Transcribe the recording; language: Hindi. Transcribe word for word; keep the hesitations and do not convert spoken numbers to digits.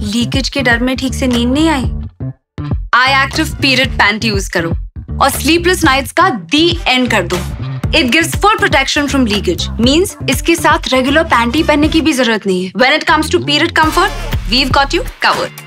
लीकेज के डर में ठीक से नींद नहीं आई? I active period panty use करो और स्लीपलेस नाइट्स का दी एंड कर दो। It gives full protection from leakage. Means इसके साथ रेगुलर पैंटी पहनने की भी जरूरत नहीं है। When it comes to period comfort, we've got you covered.